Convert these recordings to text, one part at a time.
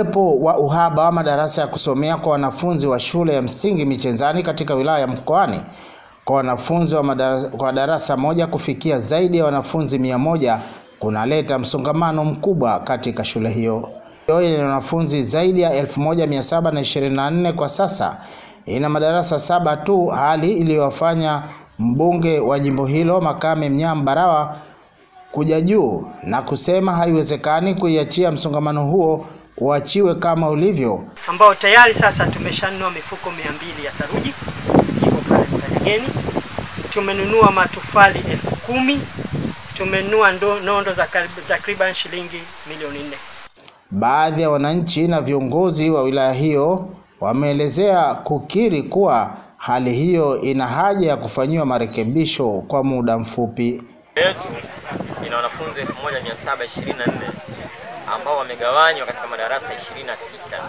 Uwepo wa uhaba wa madarasa ya kusomea kwa wanafunzi wa shule ya msingi Michenzani katika wilaya ya Mkoani, kwa wanafunzi kwa darasa moja kufikia zaidi ya wanafunzi 100 kunaleta msongamano mkubwa katika shule hiyo. Yenye wanafunzi zaidi ya 1724 kwa sasa ina madarasa 7 tu, hali iliyowafanya mbunge wa jimbo hilo Makame Mnyambarawa kuja juu na kusema haiwezekani kuiachia msongamano huo uachiwe kama ulivyo, ambao tayari sasa tumeshanunua mifuko 200 ya saruji iko pale Kajageni. Tumenunua matofali 10,000, tumenunua nondo za takriban shilingi milioni 4. Baadhi ya wananchi na viongozi wa wilaya hiyo wameelezea kukiri kuwa hali hiyo ina haja ya kufanyiwa marekebisho kwa muda mfupi. Yetu ina wanafunzi 1724 ambao wamegawanywa katika madarasa 26.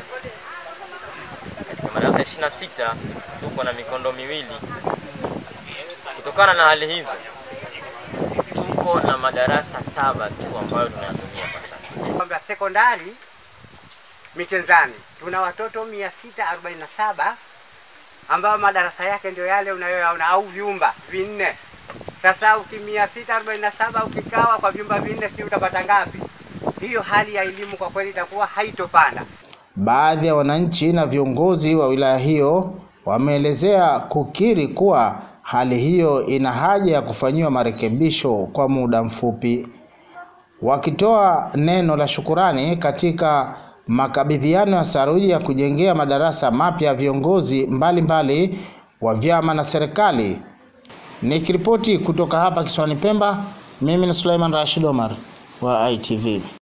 Katika madarasa 26 tuko na mikondo miwili. Kutokana na hali hizo, tuko na madarasa 7 tu ambayo tunayatumia kwa sasa. Kwamba sekondari Michenzani tuna watoto 647 ambao madarasa yake ndio yale unayoyaona, au vyumba 4. Sasa 647 ukikawa kwa vyumba 4 sio utapata ngapi? Hiyo hali ya elimu kwa kweli itakuwa haitopanda. Baadhi ya wananchi na viongozi wa wilaya hiyo wameelezea kukiri kuwa hali hiyo ina haja ya kufanyiwa marekebisho kwa muda mfupi. Wakitoa neno la shukurani katika makabidhiano ya saruji ya kujengea madarasa mapya viongozi mbalimbali wa vyama na serikali. Nikiripoti kutoka hapa kisiwani Pemba, mimi ni Suleiman Rashid Omar wa ITV.